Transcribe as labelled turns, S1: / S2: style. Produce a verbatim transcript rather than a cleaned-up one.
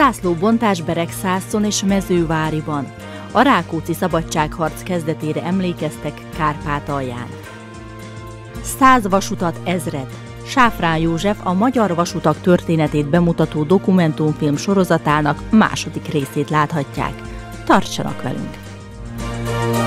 S1: Zászlóbontás Beregszászon és Mezőváriban. A Rákóczi szabadságharc kezdetére emlékeztek Kárpátalján. Száz vasutat ezred. Sáfrán József a magyar vasutak történetét bemutató dokumentumfilm sorozatának második részét láthatják. Tartsanak velünk!